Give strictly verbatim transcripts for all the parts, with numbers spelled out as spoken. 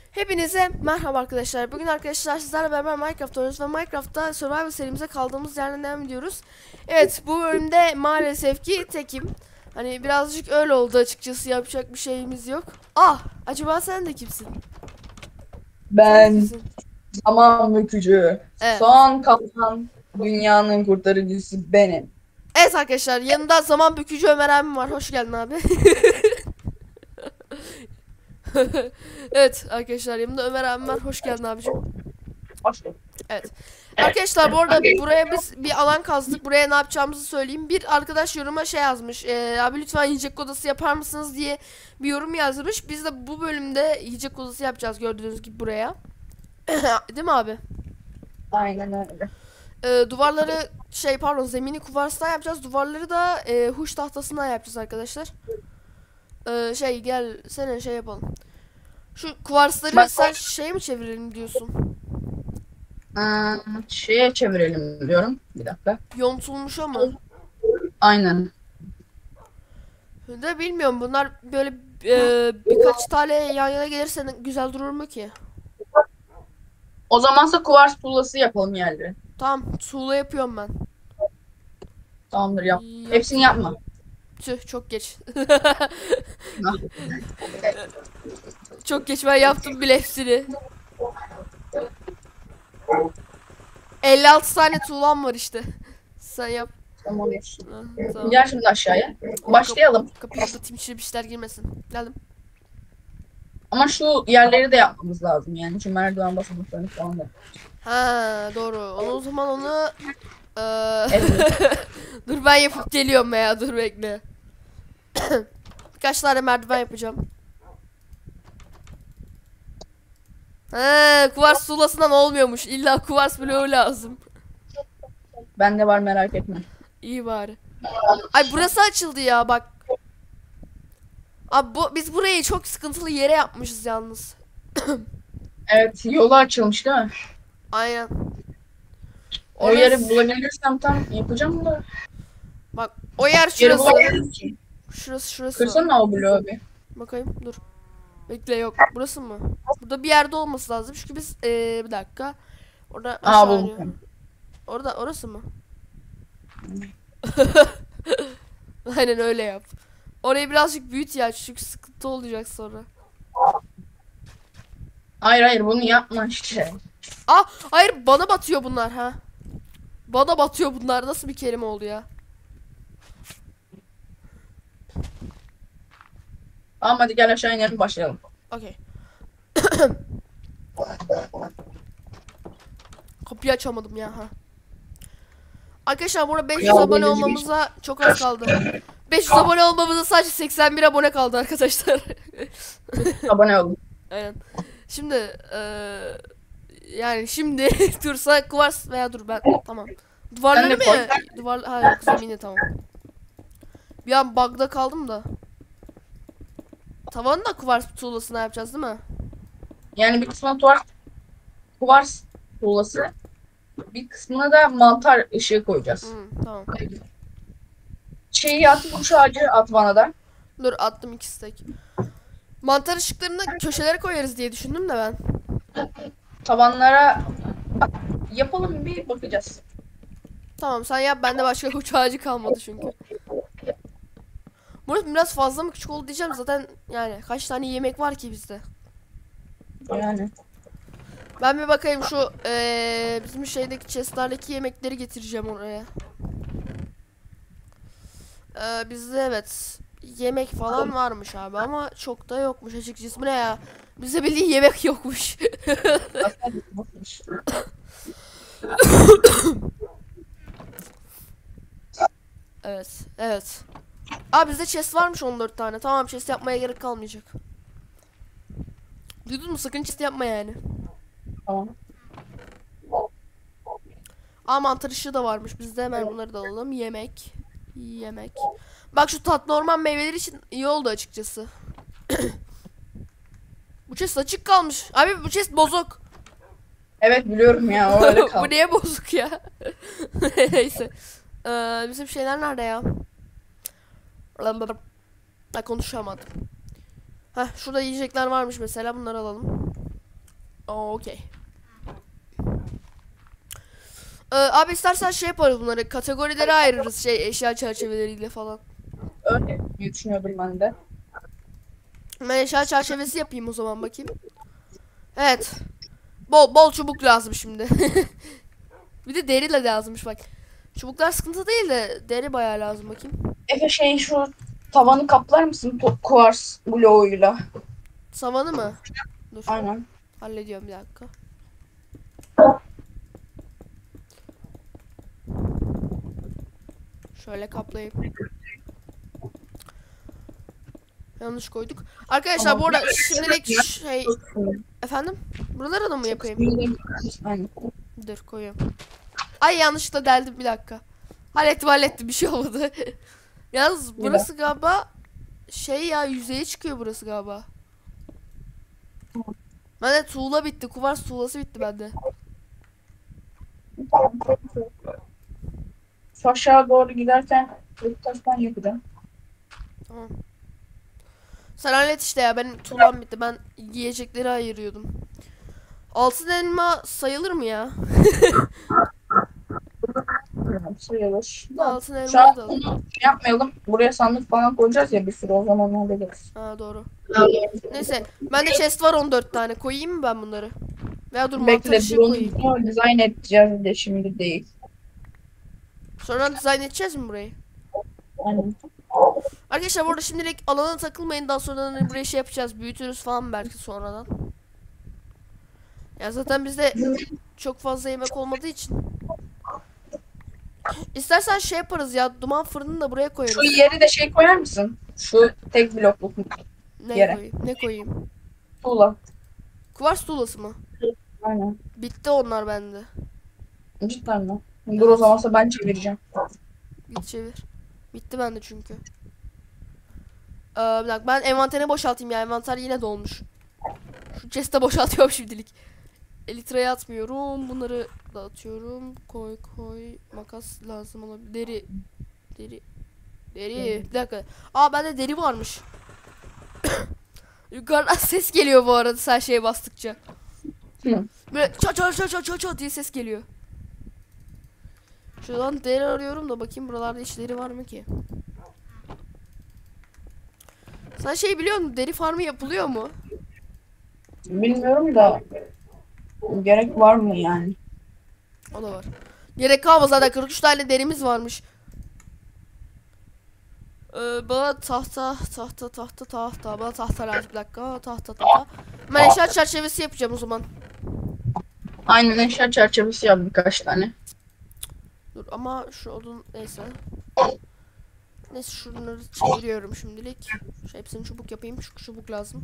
Hepinize merhaba arkadaşlar. Bugün arkadaşlar sizlerle beraber Minecraft oynuyoruz ve Minecraft'ta Survival serimize kaldığımız yerden devam ediyoruz. Evet, bu bölümde maalesef ki tekim. Hani birazcık öyle oldu açıkçası, yapacak bir şeyimiz yok. Ah, acaba sen de kimsin? Sen de Ben kimsin? zaman bükücü. Evet. Son kalan dünyanın kurtarıcısı benim. Evet arkadaşlar, yanında zaman bükücü Ömer abim var. Hoş geldin abi. Evet arkadaşlar, yanımda Ömer abim var. Hoş geldin abicim. Hoş bulduk. Evet. Arkadaşlar bu arada buraya biz bir alan kazdık. Buraya ne yapacağımızı söyleyeyim. Bir arkadaş yoruma şey yazmış. E, abi lütfen yiyecek odası yapar mısınız diye bir yorum yazmış. Biz de bu bölümde yiyecek odası yapacağız gördüğünüz gibi buraya. Değil mi abi? Aynen öyle. E, duvarları şey pardon zemini kuvarstan yapacağız. Duvarları da e, huş tahtasından yapacağız arkadaşlar. E, şey gel sene şey yapalım. Şu kuvarsları Bak, sen şeye mi çevirelim diyorsun? aa, şeye çevirelim diyorum. Bir dakika. Yontulmuş ama. Aynen. De bilmiyorum bunlar böyle e, birkaç tane yan yana gelirse ne- güzel durur mu ki? O zamansa kuvars tuğlası yapalım yerleri. Tamam tuğla yapıyorum ben. Tamamdır yap. Yap. Hepsini yapma. Tüh çok geç. Çok geç ben yaptım bile hepsini. elli altı tane tuğlam var işte. Sen yap. Tamam. Ha, tamam. Gel şimdi aşağıya. Başlayalım. Kap kapıyı kapatayım içeri bir şeyler girmesin. Geldim. Ama şu yerleri de yapmamız lazım yani. Şu merdiven basamaklarını falan da. Ha doğru. Onu, o zaman onu eee, Evet. dur ben yapıp geliyorum ya dur bekle. Birkaç tane merdiven yapacağım. He, kuvars tuğlasından olmuyormuş. İlla kuvars bloğu lazım. Bende var merak etme. İyi bari. Ay burası açıldı ya bak. Abi bu, biz burayı çok sıkıntılı yere yapmışız yalnız. Evet yolu açılmış değil mi? Aynen. O Orası- yeri bulabilirsem tam yapacağım da. Bak o yer Yeri şurası. bulabilirim ki. Şurası şurası. Kırsana o bloğu bir. Bakayım dur. Bekle yok. Burası mı? Burada bir yerde olması lazım. Çünkü biz ee, bir dakika. Orada Aa aşağı iniyor. buldum. Orada orası mı? Aynen öyle yap. Orayı birazcık büyüt ya çünkü sıkıntı olacak sonra. Hayır hayır bunu yapma işte. Ah hayır bana batıyor bunlar ha. Bana batıyor bunlar nasıl bir kelime oldu ya? Tamam hadi gel aşağı inelim başlayalım. Okey. Kapıyı açamadım ya ha. Arkadaşlar burada beş yüz Ya, abone böyle bir- olmamıza çok az kaldı. beş yüz abone olmamıza sadece seksen bir abone kaldı arkadaşlar. Abone olun. Aynen. Şimdi eee yani şimdi dursa kuvars veya dur ben tamam. Duvarları Sen de mı koy. ya? Duvar ha yok zemini tamam. Bir an bug'da kaldım da. Tavanı da kuvars tuğlasına yapacağız değil mi? Yani bir kısmına kuvars, kuvars tuğlası. Bir kısmına da mantar ışığı koyacağız. Hı, tamam. Şeyi at, kuş ağacı at bana da. Dur attım iki stack. Mantar ışıklarını köşelere koyarız diye düşündüm de ben. Tavanlara yapalım bir bakacağız. Tamam sen yap bende başka uç ağacı kalmadı çünkü. Burası biraz fazla mı küçük oldu diyeceğim zaten yani kaç tane yemek var ki bizde. Yani. Ben bir bakayım şu eee, bizim şeydeki chestlerdeki yemekleri getireceğim oraya. Eee, bizde evet yemek falan varmış abi ama çok da yokmuş açıkçası. Bu ne ya? Bizde bildiğin yemek yokmuş. Evet, evet. Abi bizde chest varmış on dört tane. Tamam chest yapmaya gerek kalmayacak. Duydun mu? Sakın chest yapma yani. Tamam. Aa mantar ışığı da varmış. Biz de hemen bunları da alalım. Yemek. Yemek. Bak şu tatlı orman meyveleri için iyi oldu açıkçası. Bu chest açık kalmış. Abi bu chest bozuk. Evet biliyorum ya o öyle Bu kaldı. niye bozuk ya? Neyse. Ee, bizim şeyler nerede ya? Ha konuşamadım. Heh şurada yiyecekler varmış mesela bunları alalım. Aa, okey. Ee, abi istersen şey yaparız, bunları kategorilere ayırırız, şey eşya çerçeveleriyle falan. Öyle diye düşünüyordum ben de. Ben eşya çerçevesi yapayım o zaman, bakayım. Evet. Bol bol çubuk lazım şimdi. Bir de deri de lazımmış bak. Çubuklar sıkıntı değil de deri bayağı lazım, bakayım. Efe şey şu tavanı kaplar mısın to- kuvars bloğuyla? Savanı mı? Dur. Aynen. Hallediyorum, bir dakika. Şöyle kaplayayım. Yanlış koyduk. Arkadaşlar Tamam. bu arada şimdilik şey... Efendim? Buralara da mı yapayım? Aynen. Dur koyuyorum. Ay yanlışlıkla deldim, bir dakika. Hallettim hallettim, bir şey olmadı. Yalnız burası galiba şey ya, yüzeye çıkıyor burası galiba. Bende tuğla bitti. Kuvars tuğlası bitti bende. Şu aşağı doğru giderken taştan yapacağım. Tamam. Sen hallet işte ya, benim tuğlam bitti. Ben yiyecekleri ayırıyordum. Altın elma sayılır mı ya? Sayılır. Altın Şu elmayı an da al. onu şey yapmayalım. Buraya sandık falan koyacağız ya bir sürü, o zaman hallederiz. Ha doğru. Neyse. Bende chest var on dört tane. Koyayım mı ben bunları? Veya dur mantar Bekle, ışığı bunu koyayım. bunu dizayn edeceğiz de şimdi değil. Sonra dizayn edeceğiz mi burayı? Aynen. Arkadaşlar burada şimdilik alana takılmayın. Daha sonra hani buraya şey yapacağız. Büyütürüz falan belki sonradan. Ya zaten bizde çok fazla yemek olmadığı için. İstersen şey yaparız ya. Duman fırınını da buraya koyarız. Şu yeri de şey koyar mısın? Şu tek blokluk Ne yere. koyayım? Ne koyayım? tuğla. Kuvars tuğlası mı? Aynen. Bitti onlar bende. Cidden mi? Dur o zamansa ben çevireceğim. Git çevir. Bitti bende çünkü. Ee, bir dakika ben envanterini boşaltayım ya. Envanter yine dolmuş. Şu chest'e boşaltıyorum şimdilik. Elitreye atmıyorum. Bunları dağıtıyorum. Koy koy. Makas lazım olabilir. Deri. Deri. Deri. Bir dakika. Aa bende deri varmış. Yukarıdan ses geliyor bu arada sen şeye bastıkça. Hı. Böyle ça ça ça ça ça ça diye ses geliyor. Şuradan deri arıyorum da bakayım buralarda hiç deri var mı ki? Sen şey biliyor musun? Deri farmı yapılıyor mu? Bilmiyorum da gerek var mı yani? O da var. Gerek kalmaz, zaten kırk üç tane derimiz varmış. Ee, bana tahta tahta tahta tahta bana tahta lazım, bir dakika, tahta tahta. Ben eşya çerçevesi yapacağım o zaman. Aynen, eşya çerçevesi yap birkaç tane. Dur ama şu odun neyse. Neyse şunları çeviriyorum şimdilik. Şu hepsini çubuk yapayım. Şu çubuk lazım.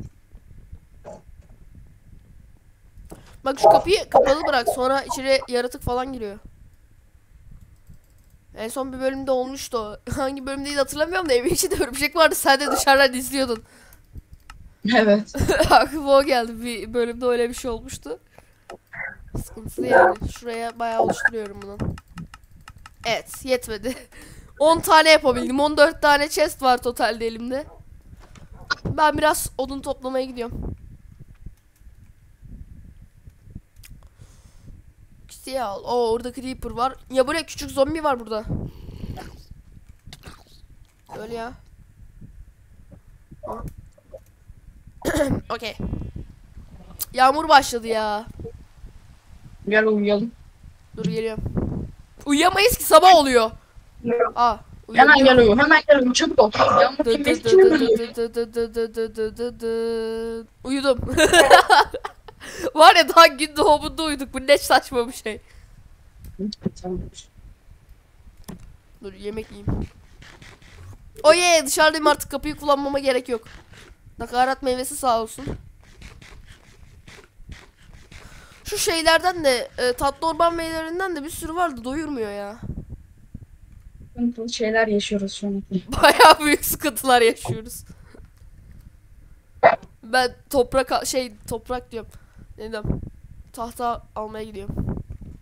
Bak şu kapıyı kapalı bırak, sonra içeri yaratık falan giriyor. En son bir bölümde olmuştu o. Hangi bölümdeydi hatırlamıyorum da evin içinde örümcek vardı, sen de dışarıdan izliyordun. Evet. Aklıma o geldi, bir bölümde öyle bir şey olmuştu. Sıkıntılı yani. Şuraya bayağı oluşturuyorum bunu. Evet yetmedi. on tane yapabildim. on dört tane chest var totalde elimde. Ben biraz odun toplamaya gidiyorum. Ya o orada creeper var. Ya buraya küçük zombi var burada. Öyle ya. Okey. Yağmur başladı ya. Gel uyuyalım. Dur geliyorum. Uyuyamayız ki, sabah oluyor. Aa. Hemen gel uyu. Hemen gel uyu. Çabuk ol. Yağmur Dı kim dı kim dı uyuyor? dı dı dı dı dı dı dı dı dı. Uyudum. Var ya daha gün doğumunda uyuduk. Bu ne saçma bir şey. Dur yemek yiyeyim. Oye dışarıdayım artık, kapıyı kullanmama gerek yok. Nakarat meyvesi sağ olsun. Şu şeylerden de e, tatlı orman meyvelerinden de bir sürü vardı, doyurmuyor ya. Sıkıntılı şeyler yaşıyoruz şu an. Bayağı büyük sıkıntılar yaşıyoruz. Ben toprak şey toprak diyorum. Ne diyorum? Tahta almaya gidiyorum.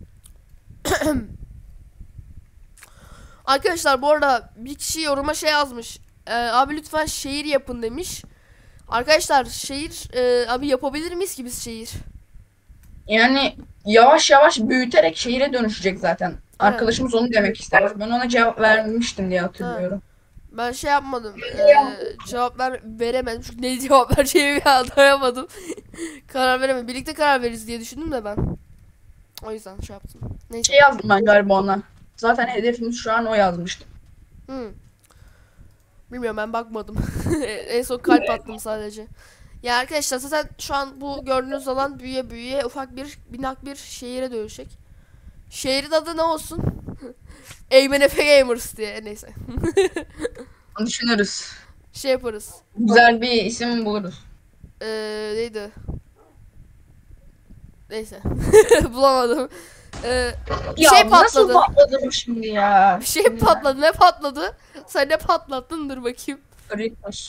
Arkadaşlar bu arada bir kişi yoruma şey yazmış. Ee, abi lütfen şehir yapın demiş. Arkadaşlar şehir e, abi yapabilir miyiz ki biz şehir? Yani yavaş yavaş büyüterek şehire dönüşecek zaten. Aynen. Arkadaşımız onu demek ister. Ben ona cevap vermiştim diye Ha. hatırlıyorum. Ben şey yapmadım. Eee cevap ver veremedim. Çünkü ne cevap vereceğimi anlayamadım. Karar veremedim. Birlikte karar veririz diye düşündüm de ben. O yüzden şey yaptım. Neyse. Şey yazdım ben galiba ona. Zaten hedefimiz şu an o yazmıştı. Hmm. Bilmiyorum, ben bakmadım. En son kalp attım sadece. Ya arkadaşlar, zaten şu an bu gördüğünüz alan büyüye büyüye ufak bir binak bir şehire dönüşecek. Şehrin adı ne olsun? Eymen Efe Gamers diye, neyse. Düşünürüz. Şey yaparız. Güzel bir isim buluruz. Ee, neydi? Neyse. Bulamadım. Ee, bir Ya şey nasıl patladı. patladı bu şimdi ya? Bir şey patladı. Ne patladı? Sen ne patlattın? Dur bakayım. Creeper.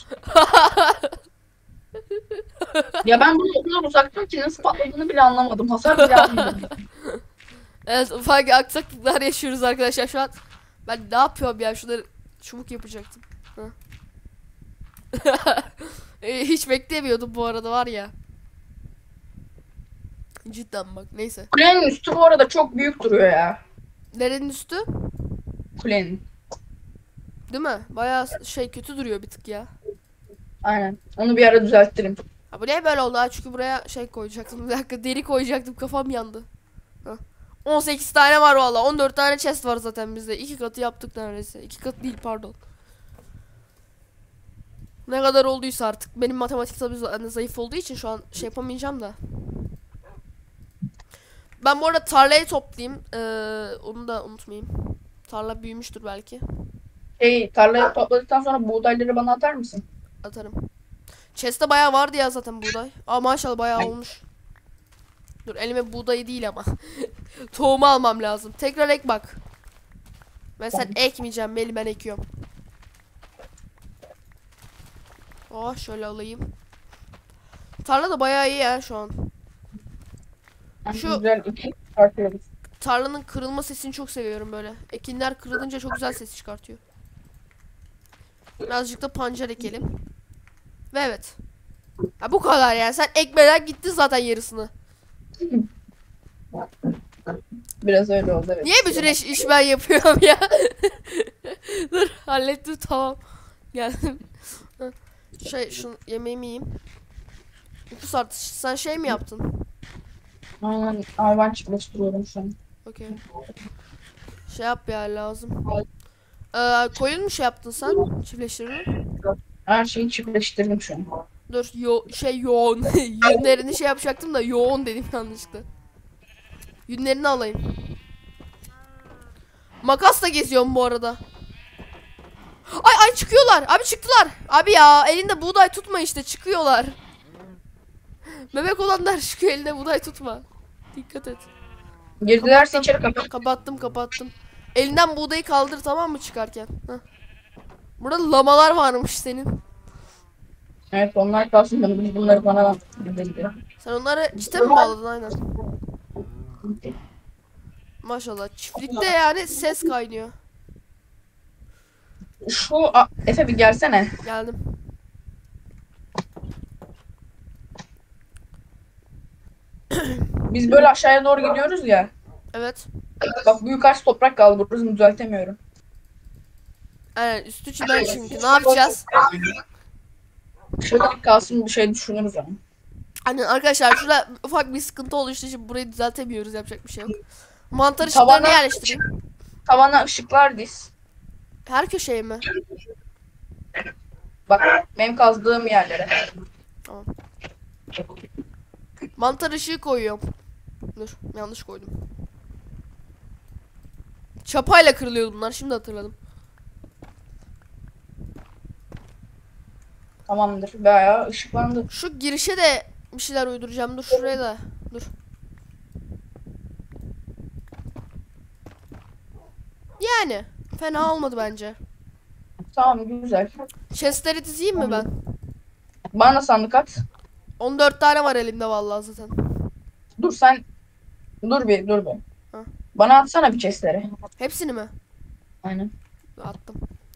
Ya ben bunu o kadar uzaktım ki nasıl patladığını bile anlamadım. Hasar bile almadım. Evet, ufak aksaklıklar yaşıyoruz arkadaşlar şu an. Ben ne yapıyorum ya? Şunları çubuk yapacaktım. Hı. Ee, Hiç beklemiyordum bu arada, var ya. Cidden bak, neyse. Kulenin üstü bu arada çok büyük duruyor ya. Nerenin üstü? Kulenin. Değil mi? Bayağı şey, kötü duruyor bir tık ya. Aynen. Onu bir ara düzelttirim. Ha, bu niye böyle oldu ha? Çünkü buraya şey koyacaktım. Bir dakika, deri koyacaktım, kafam yandı. Hah. on sekiz tane var valla. on dört tane chest var zaten bizde. İki katı yaptık neredeyse. İki katı değil, pardon. Ne kadar olduysa artık. Benim matematik tabii za- zayıf olduğu için şu an şey yapamayacağım da. Ben bu arada tarlayı toplayayım. Ee, onu da unutmayayım. Tarla büyümüştür belki. Şey, tarlayı topladıktan sonra buğdayları bana atar mısın? Atarım. Chest'te bayağı vardı ya zaten buğday. Aa, maşallah bayağı olmuş. Dur, elime buğdayı değil ama. Tohumu almam lazım. Tekrar ek bak. Ben sen ekmeyeceğim. Beni ben ekiyorum. Oh, şöyle alayım. Tarla da bayağı iyi ya şu an. Yani Şu- güzel iki çıkartıyoruz. Tarlanın kırılma sesini çok seviyorum böyle. Ekinler kırılınca çok güzel ses çıkartıyor. Birazcık da pancar ekelim. Ve evet. Ha, bu kadar ya. Sen ekmeden gittin zaten yarısını. Biraz öyle oldu evet. Niye bütün iş, iş ben yapıyorum ya? Dur, hallettim, tamam. Geldim. Hı. Şey, şunu yemeğimi yiyeyim. Nüfus artışı. Sen şey mi yaptın? Aynen. Ama ben çıkmıştırıyorum şu an. Okey. Şey yap ya, lazım. Ee, koyun mu şey yaptın sen? Çiftleştirdin. Her şeyi çiftleştirdim şu an. Dur, yo şey yoğun. Yünlerini şey yapacaktım da yoğun dedim yanlışlıkla. Yünlerini alayım. Makasla geziyorum bu arada. Ay ay, çıkıyorlar. Abi çıktılar. Abi ya, elinde buğday tutma işte, çıkıyorlar. Bebek olanlar çıkıyor, elinde buğday tutma. Dikkat et. Girdilerse içeri kapat. Kapattım kapattım. Elinden buğdayı kaldır, tamam mı, çıkarken? Heh. Burada lamalar varmış senin. Evet onlar kalsın da biz bunları bana bildirdi. Sen onları çite mi bağladın? Aynen. Maşallah. Çiftlikte yani ses kaynıyor. Şu a, Efe bir gelsene. Geldim. Biz böyle aşağıya doğru gidiyoruz ya. Evet. Bak bu yukarısı toprak kaldı. Burasını düzeltemiyorum. Aynen, üstü çimen çünkü. Ne yapacağız? Şöyle kalsın bir şey düşünürüz ama. Aynen arkadaşlar, şurada ufak bir sıkıntı oluştu. Şimdi burayı düzeltemiyoruz. Yapacak bir şey yok. Mantar ışıklarını Tavana- yerleştireyim. Tavana ışıklar diz. Her köşeye mi? Bak benim kazdığım yerlere. Tamam. Mantar ışığı koyuyorum. Dur, yanlış koydum. Çapayla kırılıyor bunlar. Şimdi hatırladım. Tamamdır. Bayağı ışıklandı. Şu girişe de bir şeyler uyduracağım. Dur, şuraya da. Dur. Yani fena olmadı bence. Tamam güzel. Chestleri dizeyim mi ben? Bana sandık at. on dört tane var elimde vallahi zaten. Dur sen. Dur bir dur bir. Ha. Bana atsana bir chestleri. Hepsini mi? Aynen. Attım.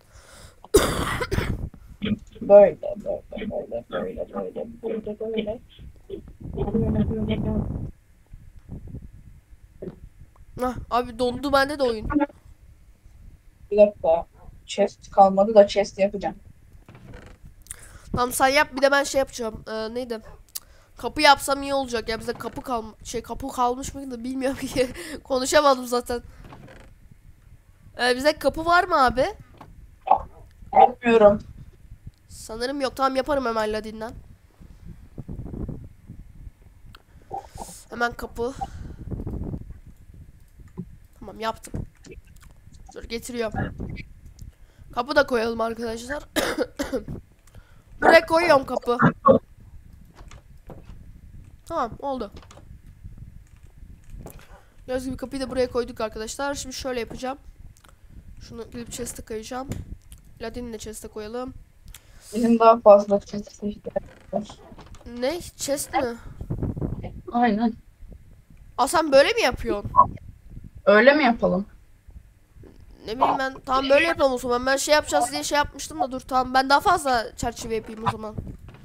Böyle böyle böyle böyle böyle böyle böyle. Hah, abi dondu bende de oyun. Bir dakika. Chest kalmadı da chest yapacağım. Tamam sen yap, bir de ben şey yapacağım. Ee, neydi? Kapı yapsam iyi olacak ya, bize kapı kal şey kapı kalmış mıydı bilmiyorum ki. Konuşamadım zaten. Ee, bize kapı var mı abi? Bilmiyorum. Sanırım yok. Tamam yaparım hemen Ladin'den. Hemen kapı. Tamam yaptım. Dur getiriyorum. Kapı da koyalım arkadaşlar. Buraya koyuyorum kapı. Tamam oldu. Gördüğünüz gibi kapıyı da buraya koyduk arkadaşlar. Şimdi şöyle yapacağım. Şunu gidip chest'e koyacağım. Ladin'i de chest'e koyalım. Bizim daha fazla chest ihtiyacımız var. Ne? Chest mi? Aynen. Aa sen böyle mi yapıyorsun? Öyle mi yapalım? Ne bileyim ben. Tamam böyle yapalım o zaman. Ben şey yapacağız diye şey yapmıştım da dur tamam. Ben daha fazla çerçeve yapayım o zaman.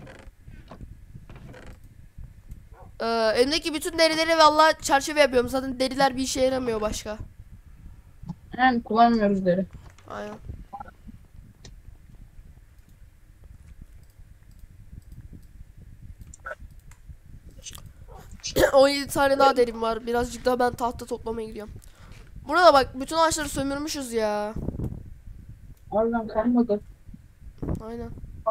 Ee, elimdeki bütün derileri vallahi çerçeve yapıyorum. Zaten deriler bir işe yaramıyor başka. Yani kullanmıyoruz deri. Aynen. on yedi tane daha derim var. Birazcık daha ben tahta toplamaya gidiyorum. Burada bak bütün ağaçları sömürmüşüz ya. Oradan kalmadı. Aynen.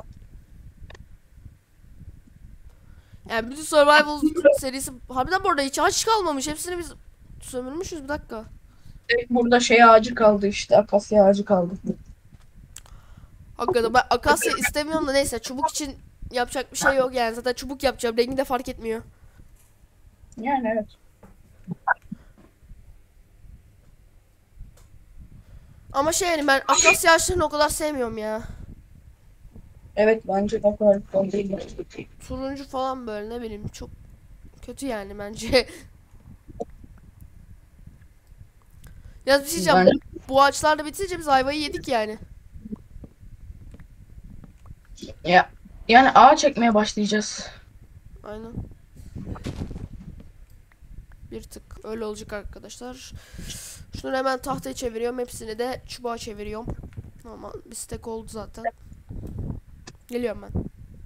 Yani bütün survival serisi harbiden bu arada hiç ağaç kalmamış. Hepsini biz sömürmüşüz, bir dakika. Tek burada şey ağacı kaldı işte. Akasya ağacı kaldı. Hakikaten ben akasya istemiyorum da neyse, çubuk için yapacak bir şey yok yani. Zaten çubuk yapacağım. Rengi de fark etmiyor. Yani evet. Ama şey yani ben akasya ağaçlarını o kadar sevmiyorum ya. Evet bence de o kadar güzel değil. Turuncu falan böyle ne bileyim çok kötü yani bence. Ya bir şey diyeceğim. Bence- Bu ağaçlar da bitince biz ayvayı yedik yani. Ya yani ağaç ekmeye başlayacağız. Aynen. Bir tık öyle olacak arkadaşlar. Şunu hemen tahtaya çeviriyorum. Hepsini de çubuğa çeviriyorum. Ama bir stack oldu zaten. Geliyorum ben.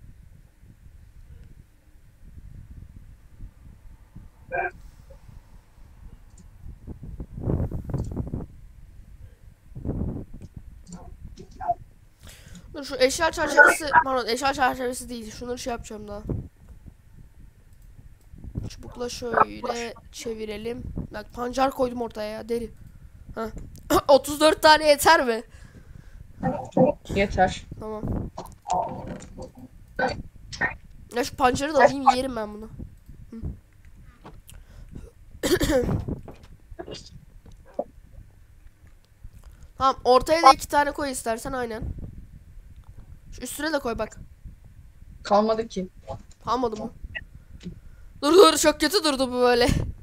Dur şu eşya çerçevesi, pardon eşya çerçevesi değil. Şunları şey yapacağım daha. Çubukla şöyle çevirelim. Bak pancar koydum ortaya ya, deri. Heh. otuz dört tane yeter mi? Yeter. Tamam. Ya şu pancarı da alayım, yerim ben bunu. Hı. Tamam ortaya da iki tane koy istersen, aynen. Şu üstüne de koy bak. Kalmadı ki. Kalmadı mı? Dur dur, çok kötü durdu bu böyle.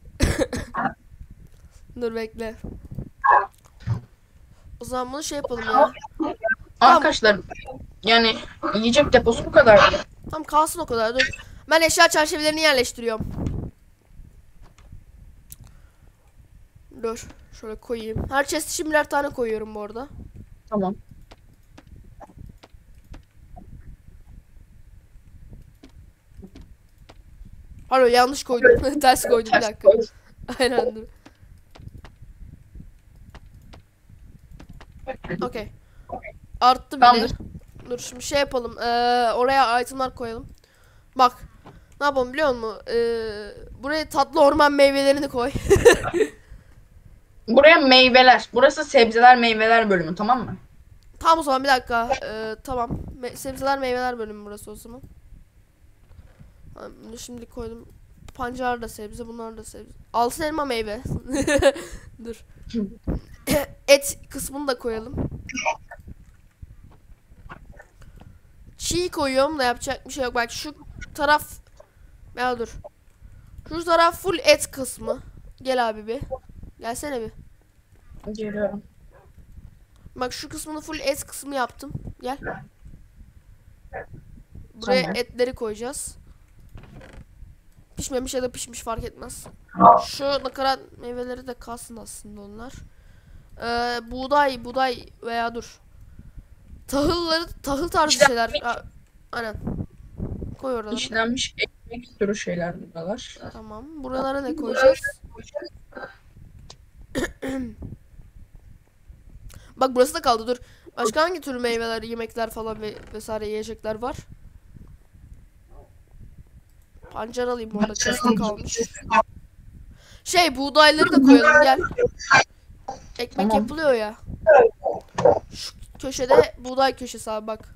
Dur bekle. O zaman bunu şey yapalım ya. Arkadaşlar yani yiyecek deposu bu kadar. Tamam kalsın o kadar, dur. Ben eşya çerçevelerini yerleştiriyorum. Dur şöyle koyayım. Her chest için birer tane koyuyorum bu arada. Tamam. Pardon yanlış koydum. Ters koydum, bir dakika. Aynen dur. Okey. Arttı bile. Tamamdır. Dur şimdi şey yapalım. Ee, oraya itemler koyalım. Bak. Ne yapalım biliyor musun? Ee, buraya tatlı orman meyvelerini koy. Buraya meyveler. Burası sebzeler meyveler bölümü, tamam mı? Tamam o zaman bir dakika. Ee, tamam. Me sebzeler meyveler bölümü burası o zaman. Tamam, bunu şimdi koydum. Pancar da sebze, bunlar da sebze. Altın elma meyve. Dur. Et kısmını da koyalım. Çiğ koyuyorum da yapacak bir şey yok. Bak şu taraf, ya dur. Şu taraf full et kısmı. Gel abi bir. Gelsene bir. Geliyorum. Bak şu kısmını full et kısmı yaptım. Gel. Buraya Tamam. etleri koyacağız. Pişmemiş ya da pişmiş fark etmez. Şu nakarat meyveleri de kalsın aslında onlar. Ee, buğday, buğday veya dur. Tahılları, tahıl tarzı İşte- şeyler. Aa, aynen. Koy oralara. İşlenmiş ekmek türü şeyler buradalar. Tamam. Buralara ne koyacağız? Bak burası da kaldı dur. Başka hangi tür meyveler, yemekler falan ve vesaire yiyecekler var? Pancar alayım orada. Chest'te kalmış. Şey buğdayları da koyalım gel. Ekmek Tamam. yapılıyor ya. Şu köşede buğday köşesi abi bak.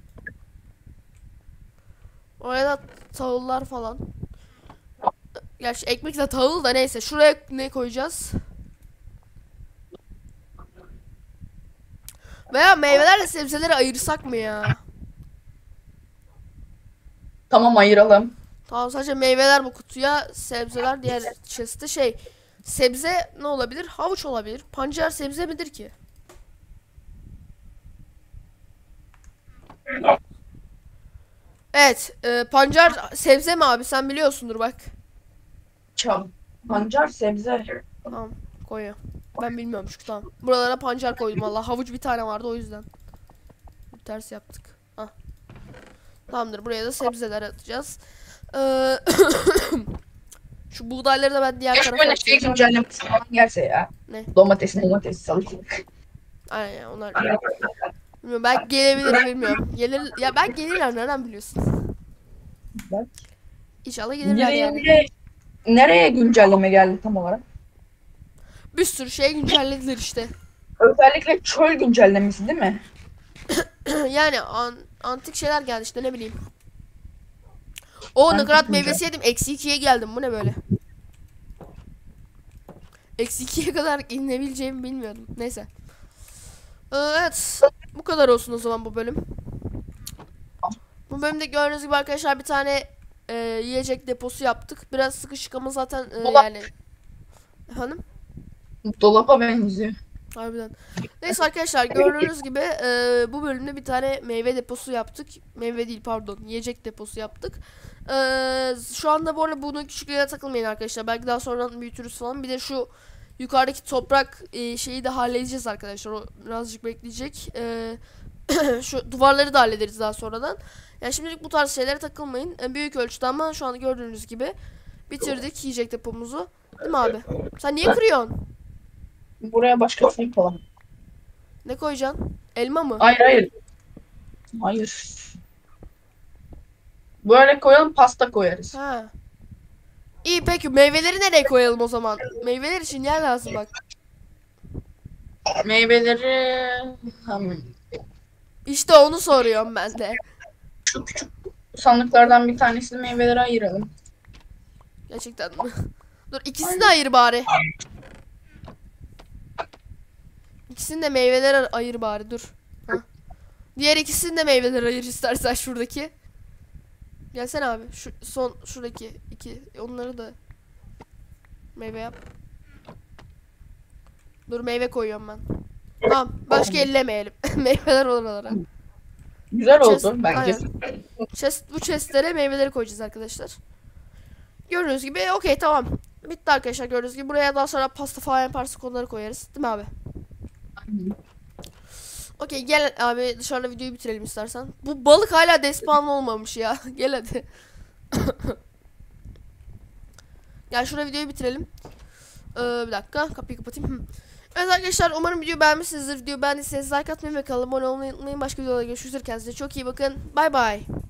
Oraya da tahıllar falan. Gerçi ekmek de tahıl da neyse. Şuraya ne koyacağız? Veya meyvelerle sebzeleri ayırsak mı ya? Tamam, ayıralım. Tamam sadece meyveler bu kutuya, sebzeler diğer chest'te şey. Sebze ne olabilir? Havuç olabilir. Pancar sebze midir ki? Evet, e, pancar sebze mi abi? Sen biliyorsundur bak. Çam. Pancar sebze. Tamam, koyuyor. Ben bilmiyorum çünkü tamam. Buralara pancar koydum valla. Havuç bir tane vardı o yüzden. Ters yaptık. Ah. Tamamdır. Buraya da sebzeler atacağız. Ee, şu buğdayları da ben diğer Keşke tarafa böyle şey atacağım. güncellemesi falan gelse ya. Ne? Domates, domates, salatalık. Aynen onlar. Bilmiyorum, belki gelebilir bilmiyorum. Gelir ya ben gelirler nereden biliyorsun? Bak. İnşallah gelirler Nereye, yani. nereye, nereye güncelleme geldi tam olarak? Bir sürü şey güncellediler işte. Özellikle çöl güncellemesi değil mi? Yani an, antik şeyler geldi işte ne bileyim. O Antik nakarat güncel. meyvesi yedim. Eksi ikiye geldim. Bu ne böyle? Eksi ikiye kadar inebileceğimi bilmiyordum. Neyse. Ee, evet. Bu kadar olsun o zaman bu bölüm. Bu bölümde gördüğünüz gibi arkadaşlar bir tane e, yiyecek deposu yaptık. Biraz sıkışık ama zaten e, Dolap. yani. Efendim? Dolaba benziyor. Harbiden. Neyse arkadaşlar gördüğünüz gibi e, bu bölümde bir tane meyve deposu yaptık. Meyve değil pardon yiyecek deposu yaptık. E, şu anda bu arada bunun küçüklüğüne takılmayın arkadaşlar. Belki daha sonradan büyütürüz falan. Bir de şu yukarıdaki toprak e, şeyi de halledeceğiz arkadaşlar. O birazcık bekleyecek. E, şu duvarları da hallederiz daha sonradan. Yani şimdilik bu tarz şeylere takılmayın. E, büyük ölçüde ama şu an gördüğünüz gibi bitirdik yiyecek depomuzu. Değil mi abi? Sen niye kırıyorsun? Buraya başka bir şey koyalım. Ne koyacaksın? Elma mı? Hayır, hayır. Hayır. Böyle koyalım, pasta koyarız. Ha. İyi peki meyveleri nereye koyalım o zaman? Meyveler için yer lazım bak. Meyveleri hmm, İşte onu soruyorum ben de. şu küçük sandıklardan bir tanesini meyvelere ayıralım. Gerçekten mi? Dur ikisini de ayır bari. İkisini de meyveler ayır bari dur. Ha. Diğer ikisini de meyveler ayır istersen şuradaki. Gelsene abi. Şu son şuradaki iki onları da meyve yap. Dur meyve koyuyorum ben. Tamam başka ellemeyelim. Meyveler oralara. Güzel Chest- oldu bence. aynen. Chest, bu chestlere meyveleri koyacağız arkadaşlar. Gördüğünüz gibi okey tamam. Bitti arkadaşlar gördüğünüz gibi. Buraya daha sonra pasta falan yaparsak onları koyarız. Değil mi abi? Okey gel abi dışarıda videoyu bitirelim istersen. Bu balık hala despawn olmamış ya. Gel hadi. Gel şurada videoyu bitirelim. Ee, bir dakika kapıyı kapatayım. Hı. Evet arkadaşlar umarım videoyu beğenmişsinizdir. Videoyu beğendiyseniz like atmayı ve kanalıma abone olmayı unutmayın. Başka videolarda görüşürüz. Kendinize çok iyi bakın. Bay bay.